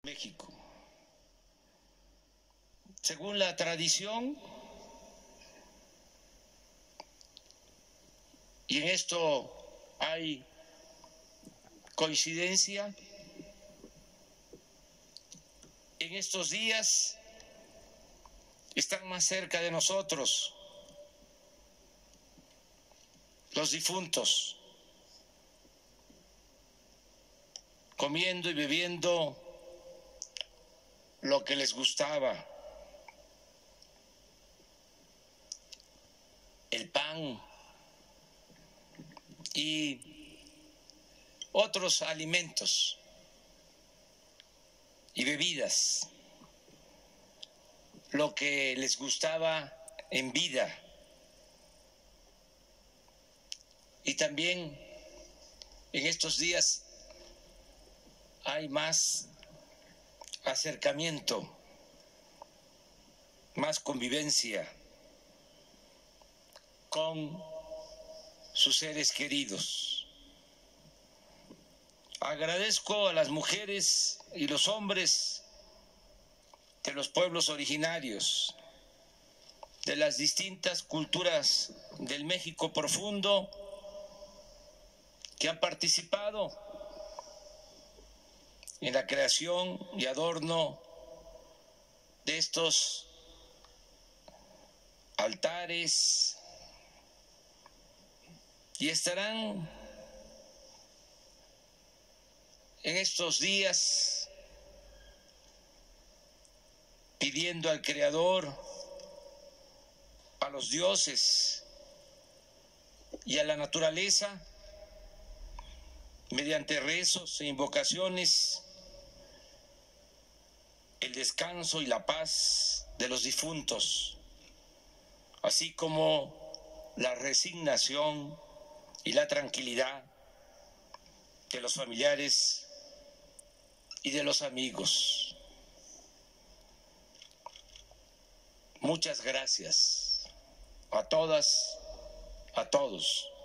México. Según la tradición, y en esto hay coincidencia, en estos días están más cerca de nosotros los difuntos, comiendo y bebiendo lo que les gustaba, el pan y otros alimentos y bebidas, lo que les gustaba en vida. Y también en estos días hay más acercamiento, más convivencia con sus seres queridos. Agradezco a las mujeres y los hombres de los pueblos originarios, de las distintas culturas del México profundo, que han participado en la creación y adorno de estos altares y estarán en estos días pidiendo al Creador, a los dioses y a la naturaleza, mediante rezos e invocaciones, el descanso y la paz de los difuntos, así como la resignación y la tranquilidad de los familiares y de los amigos. Muchas gracias a todas, a todos.